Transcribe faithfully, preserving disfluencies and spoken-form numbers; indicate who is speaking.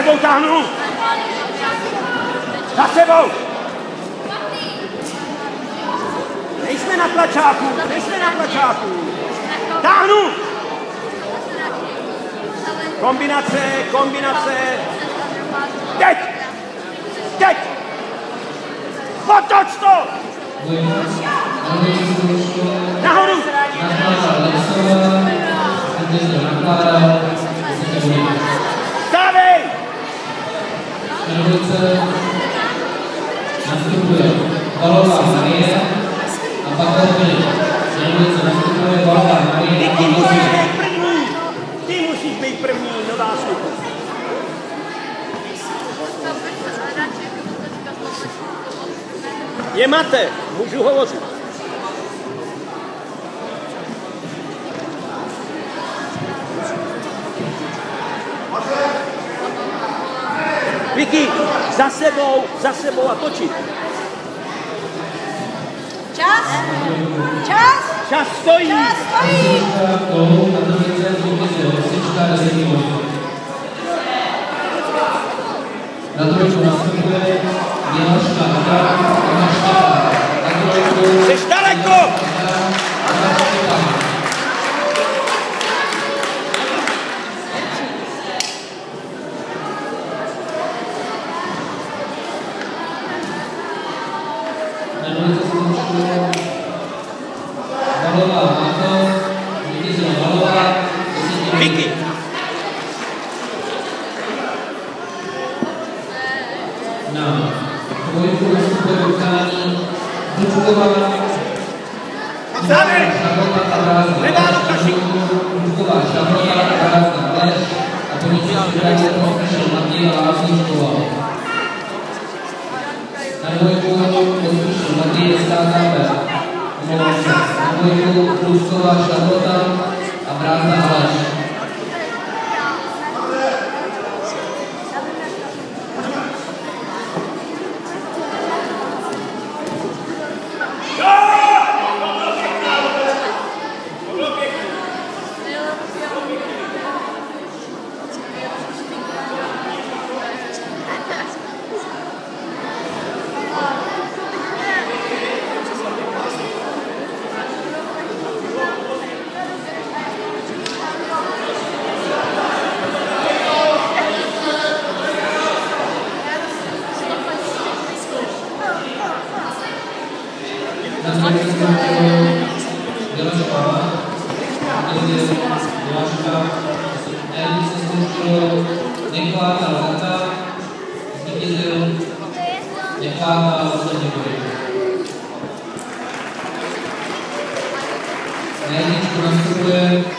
Speaker 1: sebou táhnu! Za sebou! Nejsme na tlačáku, nejsme na tlačáku! Táhnu! Kombinace, kombinace! Teď! Teď! Potoč to! Nahoru! Stávej!
Speaker 2: Nastupuje Balová Marie a pak Dominik. Nastupuje Balová Marie.
Speaker 1: Ty musíš být první! Ty musíš být první, nová skupina. Je mate, můžu hovořit. Vicky, za sebou, za sebou a točit.
Speaker 3: Čas! Čas!
Speaker 1: Čas stojí!
Speaker 3: Čas stojí!
Speaker 2: Na trojku nastupuje Milaška Adra a Štěpán. Na trojku...
Speaker 1: Jseš daleko!
Speaker 2: Na dvojce se zúčtuje Balová Máto, vítězila Balová,
Speaker 1: Vicky!
Speaker 2: Na dvojku nastupuje utkání Dučková,
Speaker 1: Závej! Nedá Lukaši!
Speaker 2: Dučková Šabrova, Krásná Aleš a po ničí připravě profesor Matěj Lázníčková. Na dvojku profesor Matěj S K K P. Na dvojku Dučková Šabrota a Krásná Aleš. Na jedničku nastupuje